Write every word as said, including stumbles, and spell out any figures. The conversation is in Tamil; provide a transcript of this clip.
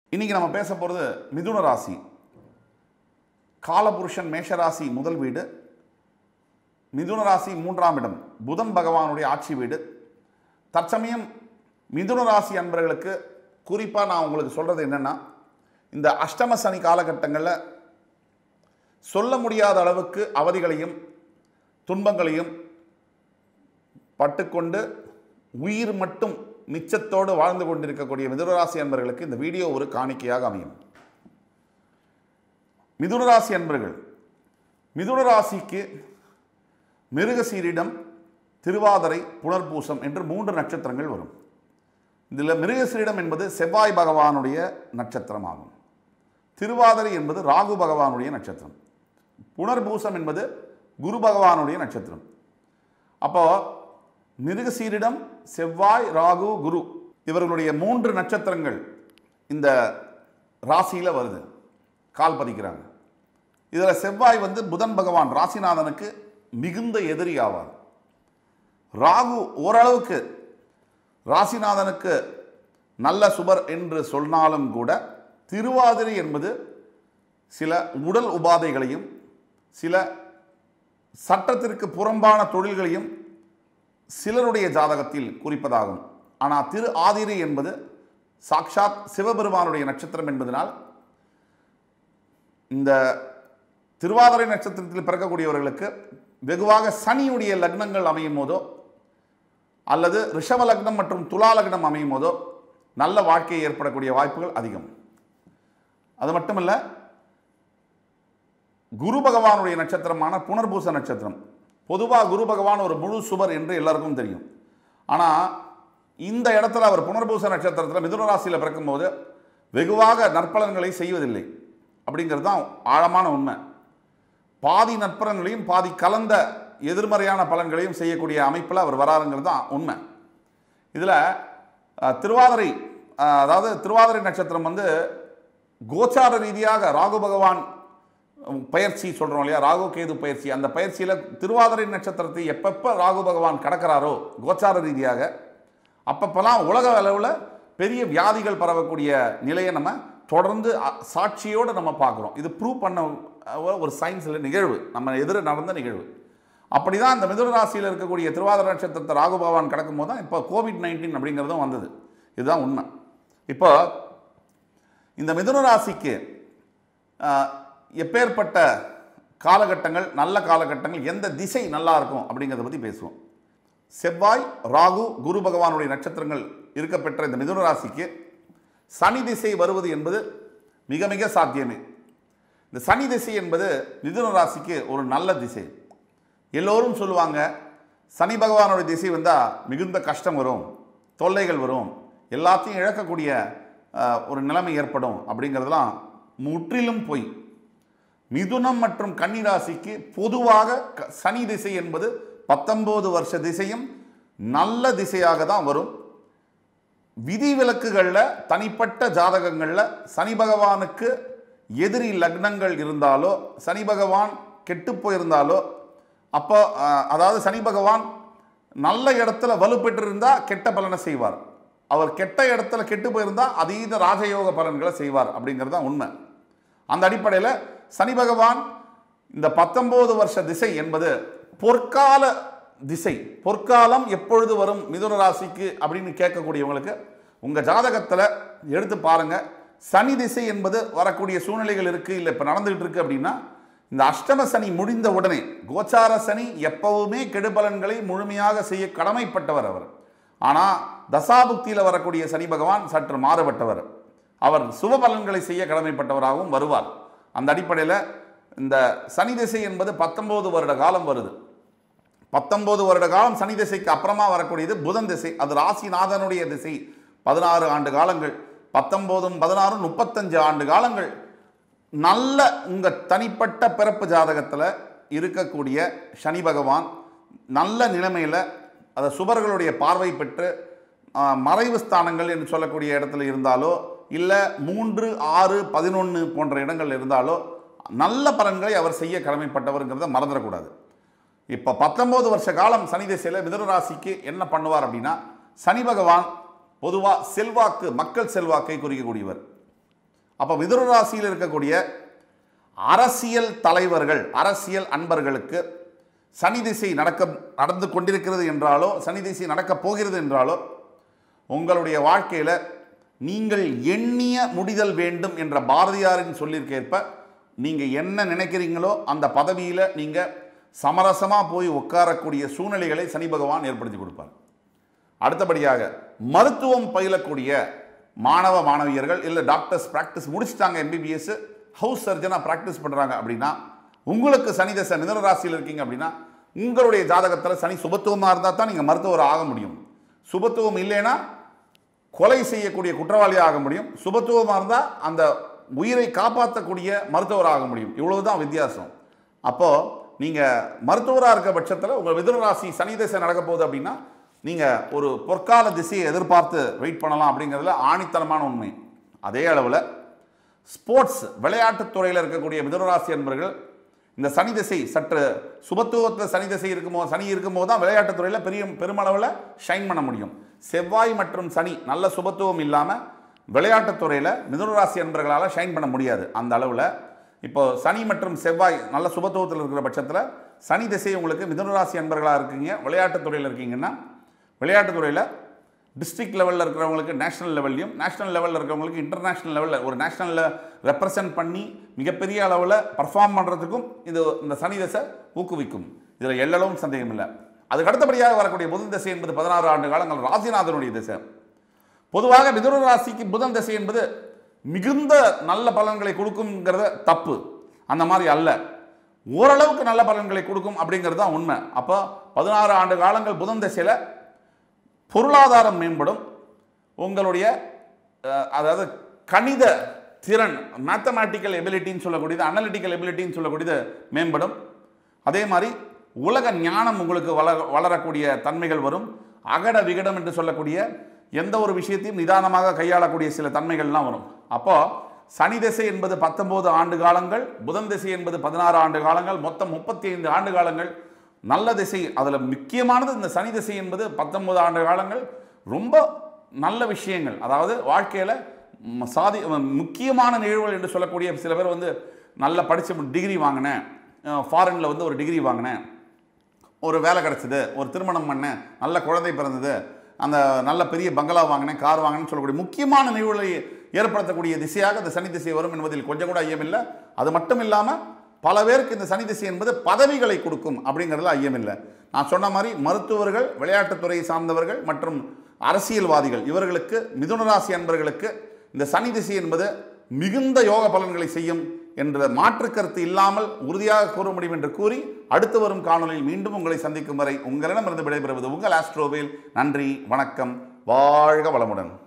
இன்னைக்கு நம்ம பேச போகிறது மிதுன ராசி. காலபுருஷன் மேஷராசி முதல் வீடு, மிதுன ராசி மூன்றாம் இடம், புதன் பகவானுடைய ஆட்சி வீடு. தற்சமயம் மிதுன ராசி அன்பர்களுக்கு குறிப்பாக நான் உங்களுக்கு சொல்கிறது என்னென்னா, இந்த அஷ்டம சனி காலகட்டங்களில் சொல்ல முடியாத அளவுக்கு அவதிகளையும் துன்பங்களையும் பட்டுக்கொண்டு உயிர் மட்டும் மிச்சத்தோடு வாழ்ந்து கொண்டிருக்கக்கூடிய மிதுனராசி அன்பர்களுக்கு இந்த வீடியோ ஒரு காணிக்கையாக அமையும். மிதுனராசி அன்பர்கள், மிதுனராசிக்கு மிருகசீரிடம், திருவாதிரை, புனர்பூசம் என்று மூன்று நட்சத்திரங்கள் வரும். இதில் மிருகசீரிடம் என்பது செவ்வாய் பகவானுடைய நட்சத்திரமாகும். திருவாதிரை என்பது ராகு பகவானுடைய நட்சத்திரம். புனர்பூசம் என்பது குரு பகவானுடைய நட்சத்திரம். அப்போ மிருகசீரிடம், செவ்வாய், ராகு, குரு இவர்களுடைய மூன்று நட்சத்திரங்கள் இந்த ராசியில் வருது, கால் பதிக்கிறாங்க. இதில் செவ்வாய் வந்து புதன் பகவான் ராசிநாதனுக்கு மிகுந்த எதிரி ஆவார். ராகு ஓரளவுக்கு ராசிநாதனுக்கு நல்ல சுபர் என்று சொன்னாலும் கூட, திருவாதிரை என்பது சில உடல் உபாதைகளையும் சில சட்டத்திற்கு புறம்பான தொழில்களையும் சிலருடைய ஜாதகத்தில் குறிப்பதாகும். ஆனால் திரு ஆதிரை என்பது சாக்ஷாத் சிவபெருமானுடைய நட்சத்திரம் என்பதனால் இந்த திருவாதிரை நட்சத்திரத்தில் பிறக்கக்கூடியவர்களுக்கு வெகுவாக சனியுடைய லக்னங்கள் அமையும் போதோ அல்லது ரிஷப லக்னம் மற்றும் துலா லக்னம் அமையும் போதோ நல்ல வாழ்க்கை ஏற்படக்கூடிய வாய்ப்புகள் அதிகம். அது மட்டுமல்ல, குரு பகவானுடைய நட்சத்திரமான புனர்பூச நட்சத்திரம், பொதுவாக குரு பகவான் ஒரு முழு சுபர் என்று எல்லாருக்கும் தெரியும். ஆனால் இந்த இடத்துல அவர் புனர்பூச நட்சத்திரத்தில் மிதுனராசியில் பிறக்கும்போது வெகுவாக நற்பலன்களை செய்வதில்லை அப்படிங்கிறது தான் ஆழமான உண்மை. பாதி நற்பலன்களையும் பாதி கலந்த எதிர்மறையான பலன்களையும் செய்யக்கூடிய அமைப்பில் அவர் வராருங்கிறது தான் உண்மை. இதில் திருவாதிரை, அதாவது திருவாதிரை நட்சத்திரம் வந்து கோச்சார ரீதியாக ராகு பகவான் பயிற்சி சொல்கிறோம் இல்லையா, ராகு கேது பயிற்சி, அந்த பயிற்சியில் திருவாதிரை நட்சத்திரத்தை எப்பப்போ ராகு பகவான் கடக்கிறாரோ கோச்சார ரீதியாக அப்பப்பெல்லாம் உலக அளவில் பெரிய வியாதிகள் பரவக்கூடிய நிலையை நம்ம தொடர்ந்து சாட்சியோடு நம்ம பார்க்குறோம். இது ப்ரூவ் பண்ண ஒரு சயின்ஸில் நிகழ்வு, நம்ம எதிர நடந்த நிகழ்வு. அப்படி தான் இந்த மிதுன ராசியில் இருக்கக்கூடிய திருவாதிரை நட்சத்திரத்தை ராகு பகவான் கடக்கும் போது தான் இப்போ கோவிட் நைன்டீன் அப்படிங்கிறதும் வந்தது. இதுதான் உண்மை. இப்போ இந்த மிதுன ராசிக்கு எப்பேற்பட்ட காலகட்டங்கள், நல்ல காலகட்டங்கள், எந்த திசை நல்லா இருக்கும் அப்படிங்கிறத பற்றி பேசுவோம். செவ்வாய், ராகு, குரு பகவானுடைய நட்சத்திரங்கள் இருக்கப்பெற்ற இந்த மிதுன ராசிக்கு சனி திசை வருவது என்பது மிக மிக சாத்தியமே. இந்த சனி திசை என்பது மிதுன ராசிக்கு ஒரு நல்ல திசை. எல்லோரும் சொல்லுவாங்க, சனி பகவானுடைய திசை வந்தால் மிகுந்த கஷ்டம் வரும், தொல்லைகள் வரும், எல்லாத்தையும் இழக்கக்கூடிய ஒரு நிலைமை ஏற்படும் அப்படிங்கிறதுலாம் முற்றிலும் பொய். மிதுனம் மற்றும் கன்னி ராசிக்கு பொதுவாக சனி திசை என்பது பத்தொன்பது வருஷ திசையும் நல்ல திசையாக தான் வரும். விதிவிலக்குகளில் தனிப்பட்ட ஜாதகங்களில் சனி பகவானுக்கு எதிரி லக்னங்கள் இருந்தாலோ, சனி பகவான் கெட்டு போயிருந்தாலோ, அப்போ அதாவது சனி பகவான் நல்ல இடத்துல வலுப்பெற்றிருந்தால் கெட்ட பலனை செய்வார், அவர் கெட்ட இடத்துல கெட்டு போயிருந்தால் அதீத ராஜயோக பலன்களை செய்வார் அப்படிங்கிறது தான் உண்மை. அந்த அடிப்படையில் சனி பகவான் இந்த பத்தொன்பது வருஷ திசை என்பது பொற்கால திசை. பொற்காலம் எப்பொழுது வரும் மிதுன ராசிக்கு அப்படின்னு கேட்கக்கூடியவங்களுக்கு உங்கள் ஜாதகத்தில் எடுத்து பாருங்கள். சனி திசை என்பது வரக்கூடிய சூழ்நிலைகள் இருக்குது, இல்லை இப்போ நடந்துகிட்டு இருக்குது அப்படின்னா, இந்த அஷ்டம சனி முடிந்த உடனே, கோச்சார சனி எப்பவுமே கெடுபலன்களை முழுமையாக செய்ய கடமைப்பட்டவர் அவர். ஆனால் தசாபுக்தியில் வரக்கூடிய சனி பகவான் சற்று மாறுபட்டவர், அவர் சுப பலன்களை செய்ய கடமைப்பட்டவராகவும் வருவார். அந்த அடிப்படையில் இந்த சனி திசை என்பது பத்தொன்பது வருட காலம் வருது. பத்தொன்பது வருட காலம் சனி திசைக்கு அப்புறமா வரக்கூடியது புதன் திசை, அது ராசிநாதனுடைய திசை. பதினாறு ஆண்டு காலங்கள், பத்தொன்பதும் பதினாறும் முப்பத்தஞ்சு ஆண்டு காலங்கள் நல்ல உங்கள் தனிப்பட்ட பிறப்பு ஜாதகத்தில் இருக்கக்கூடிய சனி பகவான் நல்ல நிலைமையில், அதை சுபர்களுடைய பார்வை பெற்று மறைவு ஸ்தானங்கள் என்று சொல்லக்கூடிய இடத்துல இருந்தாலோ, இல்லை மூன்று ஆறு பதினொன்று போன்ற இடங்கள் இருந்தாலோ நல்ல பலன்களை அவர் செய்ய கடமைப்பட்டவருங்கிறத மறந்துடக்கூடாது. இப்போ பத்தொன்பது வருஷ காலம் சனி திசையில் மிதுன ராசிக்கு என்ன பண்ணுவார் அப்படின்னா, சனி பகவான் பொதுவாக செல்வாக்கு, மக்கள் செல்வாக்கை குறிக்கக்கூடியவர். அப்போ மிதுன ராசியில் இருக்கக்கூடிய அரசியல் தலைவர்கள், அரசியல் அன்பர்களுக்கு சனி திசை நடக்க நடந்து கொண்டிருக்கிறது என்றாலோ, சனி திசை நடக்கப் போகிறது என்றாலோ, உங்களுடைய வாழ்க்கையில் நீங்கள் எண்ணிய முடிதல் வேண்டும் என்ற பாரதியாரின் சொல்லிற்கேற்ப நீங்கள் என்ன நினைக்கிறீங்களோ அந்த பதவியில் நீங்கள் சமரசமாக போய் உட்காரக்கூடிய சூழ்நிலைகளை சனி பகவான் ஏற்படுத்தி கொடுப்பார். அடுத்தபடியாக மருத்துவம் பயிலக்கூடிய மாணவ மாணவியர்கள், இல்லை டாக்டர்ஸ் ப்ராக்டிஸ் முடிச்சுட்டாங்க, எம்பிபிஎஸ் ஹவுஸ் சர்ஜனாக ப்ராக்டிஸ் பண்ணுறாங்க அப்படின்னா, உங்களுக்கு சனி தசை மிதுன ராசியில் இருக்கீங்க அப்படின்னா, உங்களுடைய ஜாதகத்தில் சனி சுபத்துவமாக இருந்தால் தான் நீங்கள் மருத்துவர் ஆக முடியும். சுபத்துவம் இல்லைன்னா கொலை செய்யக்கூடிய குற்றவாளியாக ஆக முடியும். சுபத்துவமாக இருந்தால் அந்த உயிரை காப்பாற்றக்கூடிய மருத்துவராக ஆக முடியும். இவ்வளவு தான் வித்தியாசம். அப்போது நீங்கள் மருத்துவராக இருக்க பட்சத்தில் உங்கள் மிதுன ராசி சனி திசை நடக்க போகுது அப்படின்னா, நீங்கள் ஒரு பொற்கால திசையை எதிர்பார்த்து வெயிட் பண்ணலாம் அப்படிங்கிறதுல ஆணித்தனமான உண்மை. அதே அளவில் ஸ்போர்ட்ஸ் விளையாட்டுத் துறையில் இருக்கக்கூடிய மிதுன ராசி என்பவர்கள் இந்த சனி திசை சற்று சுபத்துவத்தில் சனி திசை இருக்குமோ சனி இருக்கும்போது தான் விளையாட்டுத் துறையில் பெரிய பெருமளவில் ஷைன் பண்ண முடியும். செவ்வாய் மற்றும் சனி நல்ல சுபத்துவம் இல்லாமல் விளையாட்டுத் துறையில் மிதுன ராசி என்பவர்களால் ஷைன் பண்ண முடியாது. அந்த அளவில் இப்போ சனி மற்றும் செவ்வாய் நல்ல சுபத்துவத்தில் இருக்கிற பட்சத்தில் சனி திசை உங்களுக்கு மிதுன ராசி என்பவர்களாக இருக்கீங்க, விளையாட்டுத் துறையில் இருக்கீங்கன்னா, விளையாட்டுத் துறையில் டிஸ்ட்ரிக்ட் லெவலில் இருக்கிறவங்களுக்கு நேஷனல் லெவல்லையும், நேஷனல் லெவலில் இருக்கிறவங்களுக்கு இன்டர்நேஷ்னல் லெவலில் ஒரு நேஷனலில் ரெப்ரசன்ட் பண்ணி மிகப்பெரிய அளவில் பர்ஃபார்ம் பண்ணுறதுக்கும் இது இந்த சனி திசை ஊக்குவிக்கும். இதில் எல்லளவும் சந்தேகம் இல்லை. அதுக்கு அடுத்தபடியாக வரக்கூடிய புதன் திசை என்பது பதினாறு ஆண்டு காலங்கள் ராசிநாதனுடைய திசை. பொதுவாக மிதுன ராசிக்கு புதன் திசை என்பது மிகுந்த நல்ல பலன்களை கொடுக்குங்கிறத தப்பு, அந்த மாதிரி அல்ல, ஓரளவுக்கு நல்ல பலன்களை கொடுக்கும் அப்படிங்கிறது தான் உண்மை. அப்போ பதினாறு ஆண்டு காலங்கள் புதன் திசையில் பொருளாதாரம் மேம்படும், உங்களுடைய அதாவது கணித திறன், மேத்தமேட்டிக்கல் எபிலிட்டின்னு சொல்லக்கூடியது, அனலிட்டிக்கல் எபிலிட்டின்னு சொல்லக்கூடியது மேம்படும். அதே மாதிரி உலக ஞானம் உங்களுக்கு வளர வளரக்கூடிய தன்மைகள் வரும். அகட விகடம் என்று சொல்லக்கூடிய எந்த ஒரு விஷயத்தையும் நிதானமாக கையாளக்கூடிய சில தன்மைகள்லாம் வரும். அப்போது சனி திசை என்பது பத்தொம்போது ஆண்டு காலங்கள், புதன் திசை என்பது பதினாறு ஆண்டு காலங்கள், மொத்தம் முப்பத்தி ஐந்து ஆண்டு காலங்கள் நல்ல திசை. அதில் முக்கியமானது இந்த சனி திசை என்பது பத்தொன்பது ஆண்டு காலங்கள் ரொம்ப நல்ல விஷயங்கள், அதாவது வாழ்க்கையில் சாதி முக்கியமான நிகழ்வுகள் என்று சொல்லக்கூடிய சில பேர் வந்து நல்ல படித்த டிகிரி வாங்கினேன், ஃபாரினில் வந்து ஒரு டிகிரி வாங்கினேன், ஒரு வேலை கிடச்சிது, ஒரு திருமணம் பண்ணேன், நல்ல குழந்தை பிறந்தது, அந்த நல்ல பெரிய பங்களா வாங்கினேன், கார் வாங்கினேன்னு சொல்லக்கூடிய முக்கியமான நிகழ்வுகளை ஏற்படுத்தக்கூடிய திசையாக இந்த சனி திசை வரும் என்பதில் கொஞ்சம் கூட ஐயமில்லை. அது மட்டும் இல்லாமல் பல பேருக்கு இந்த சனி திசை என்பது பதவிகளை கொடுக்கும் அப்படிங்கிறதுல ஐயமில்லை. நான் சொன்ன மாதிரி மருத்துவர்கள், விளையாட்டுத்துறையை சார்ந்தவர்கள் மற்றும் அரசியல்வாதிகள், இவர்களுக்கு மிதுன ராசி அன்பர்களுக்கு இந்த சனி திசை என்பது மிகுந்த யோக பலன்களை செய்யும் என்ற மாற்று கருத்து இல்லாமல் உறுதியாக கூற முடியும் என்று கூறி, அடுத்து வரும் காணொலியில் மீண்டும் உங்களை சந்திக்கும் வரை உங்களிடமிருந்து விடைபெறுவது உங்கள் ஆஸ்ட்ரோவேல். நன்றி, வணக்கம், வாழ்க வளமுடன்.